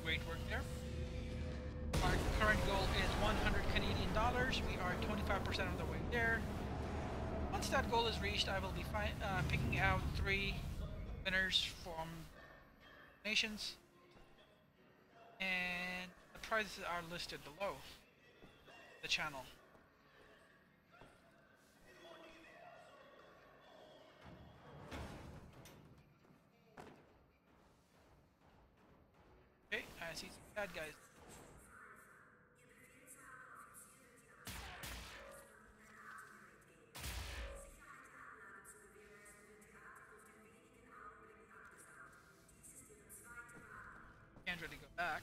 Great work there. Our current goal is 100 Canadian dollars. We are 25% of the way there. Once that goal is reached, I will be picking out 3 winners from nations, and the prizes are listed below the channel. Okay, I see some bad guys. Can't really go back.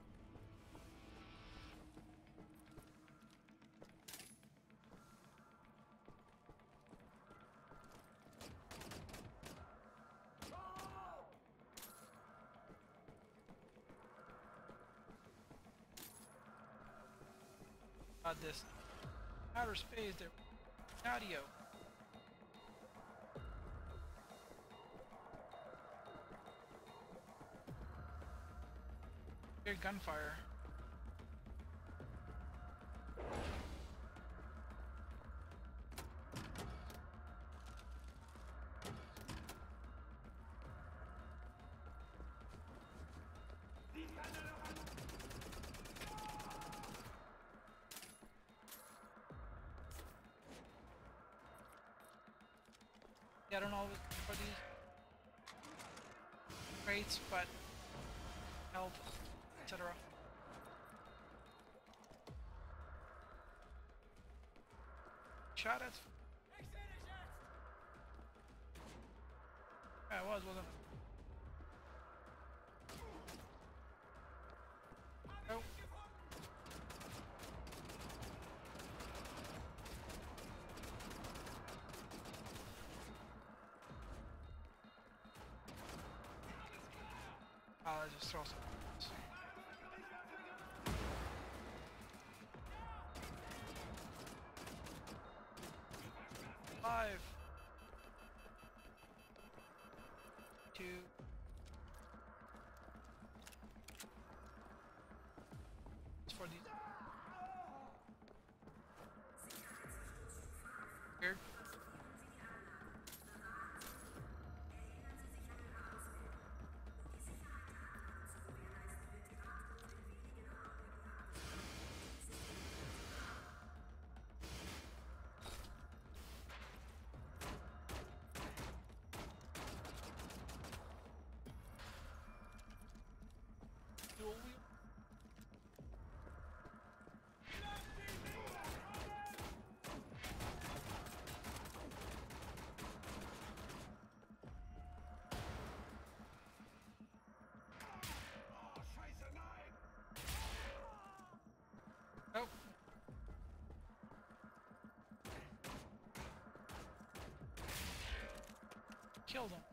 This outer space there. Audio. Weird gunfire. Yeah, I don't know for these crates, but help, etc. Shot at. Yeah, it wasn't it? Nope. I'll just throw some. 5, 2. It's for these. Weird. Dual wheel. Nope. Killed him.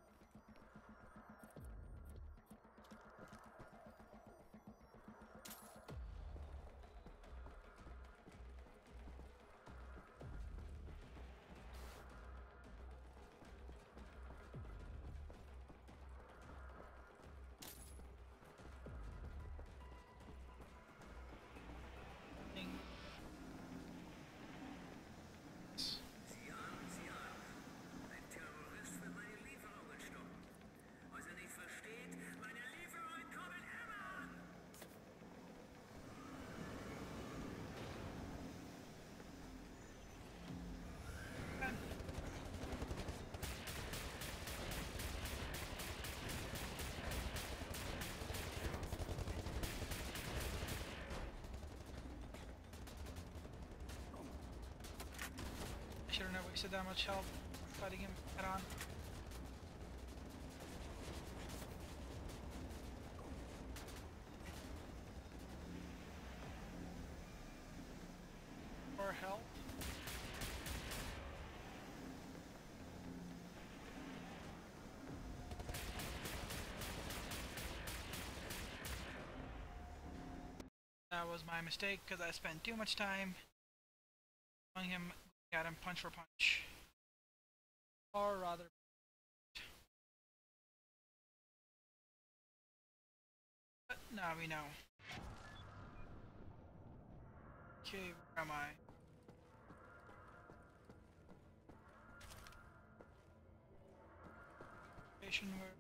Shouldn't have wasted that much help fighting him head on. Or help. That was my mistake because I spent too much time on him. At him punch for punch, or rather but Now we know. Okay, where am I? Station where...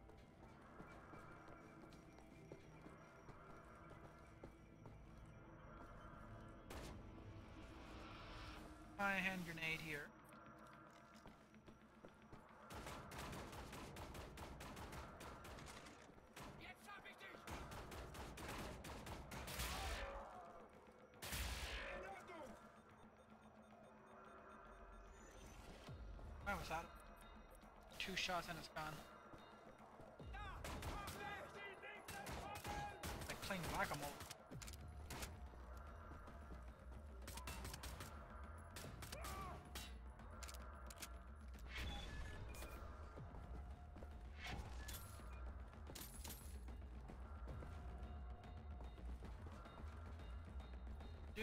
My hand grenade here. Why was that? 2 shots and it's gone. Like playing whack-a-mole. Dude.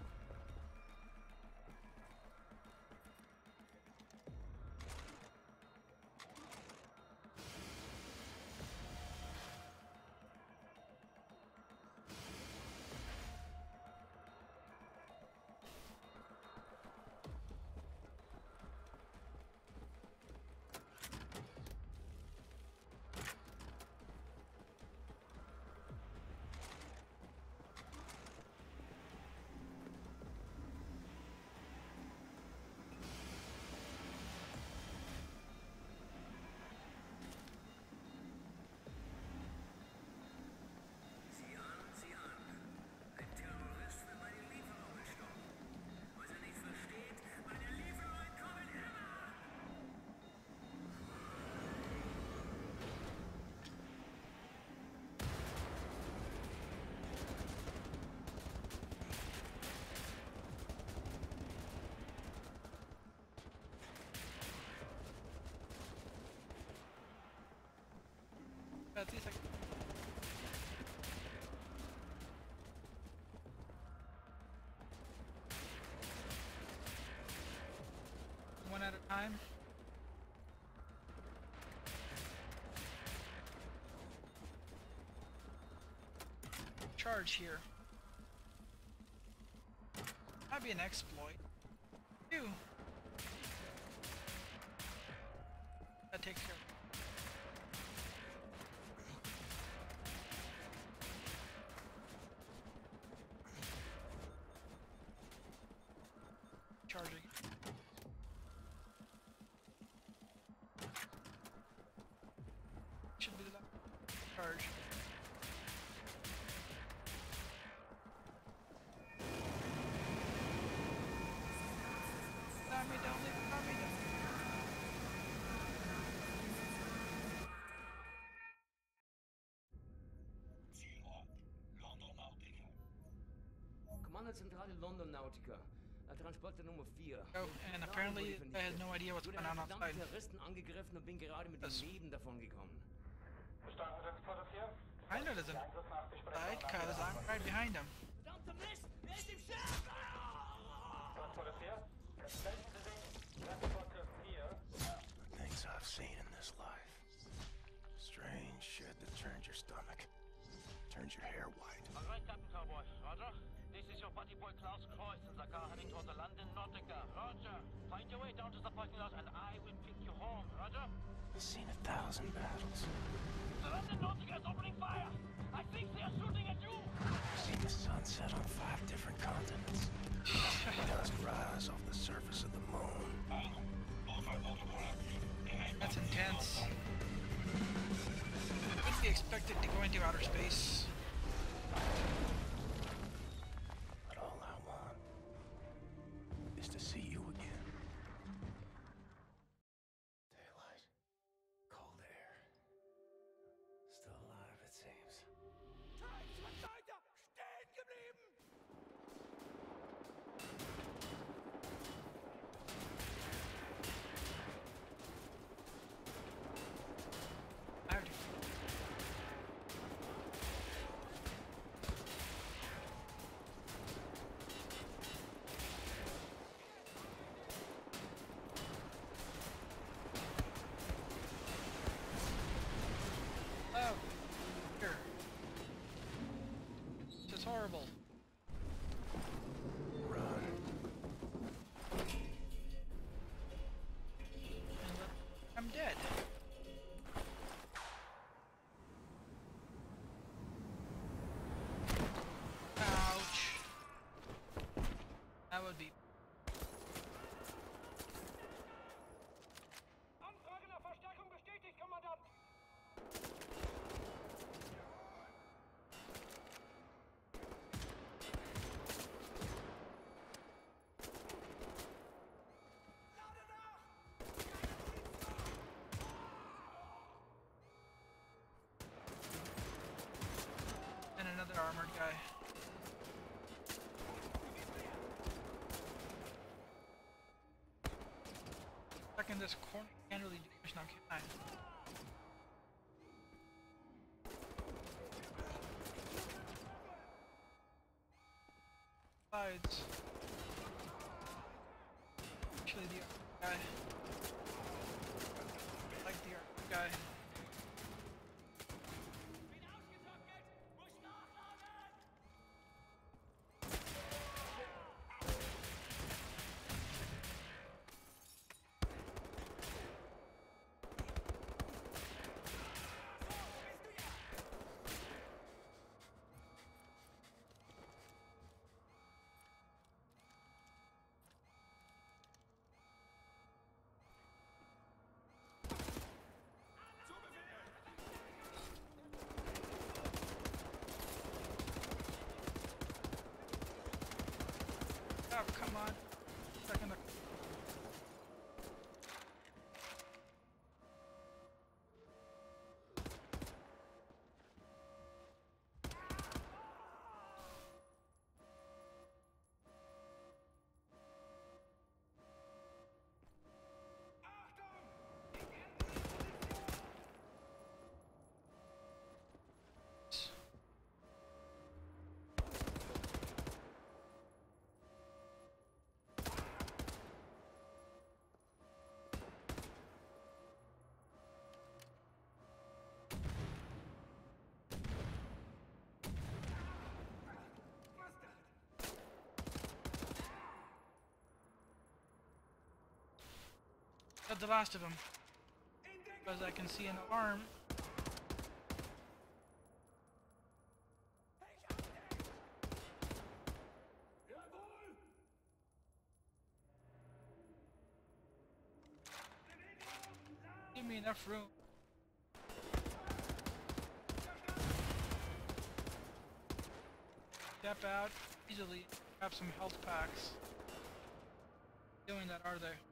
At least one at a time. Charge here. Might be an exploit. Ew. That takes care of it. Charging. Should be the left. Charge. Let me down, let me down. Kommandozentrale London Nautica. Transporter Nummer 4. Oh, and apparently I had no idea what's going on outside. Terroristen angegriffen und bin gerade mit dem Leben davon gekommen. I know there's an side, cause I'm right behind him. Verdammter Mist! Wer ist im Schiff? Things I've seen in this life. Strange shit that turns your stomach. Turns your hair white. All right, Captain Cowboy. Roger. This is your buddy boy Klaus Kreuz in the car heading towards the London Nautica. Roger. Find your way down to the parking lot and I will pick you home. Roger. I've seen 1,000 battles. The London Nautica is opening fire. I think they are shooting at you. I've seen the sun set on 5 different continents. Dust rise off the surface of the moon. That's intense. Wouldn't be expected to go into outer space. But all I want is to see you again. Daylight. Cold air. Still alive, it seems. horrible. Run. And I'm dead. Ouch. That would be. Anfrage nach Verstärkung bestätigt, Kommandant! And another armored guy. Stuck in this corner, can't really do much now, can I? Sides. Actually, the armored guy. I like the armored guy. Oh, come on. Stuck in the... Got the last of them. As I can see an arm. Give me enough room. Step out easily. Grab some health packs. Doing that, are they?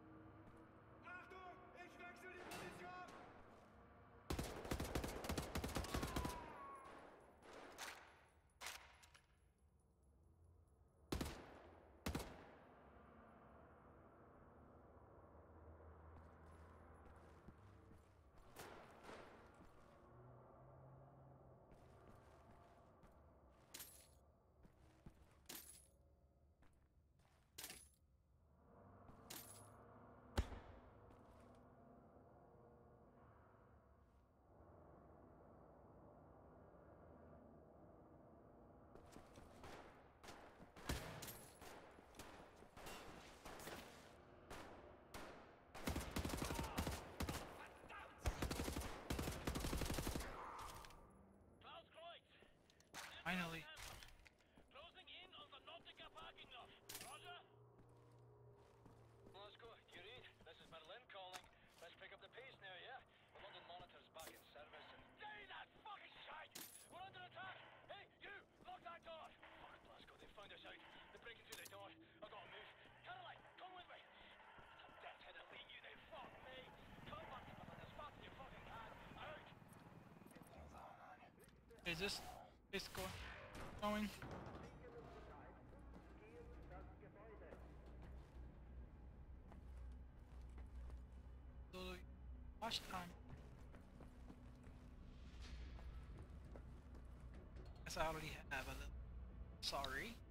Finally. Closing in on the Nautica parking lot. Roger? Glasgow, do you read? This is Berlin calling. Let's pick up the pace now, yeah? The London Monitor's back in service and... Day that fucking shite! We're under attack! Hey, you! Lock that door! Fuck, Glasgow, they found us out. They're breaking through the door. I've got to move. Caroline, come with me! Some death-headed lead you now. Fuck me! Come back to Berlin as fast as you fucking can. Out! Is this going? So, watch time. Guess I already have a little. Sorry.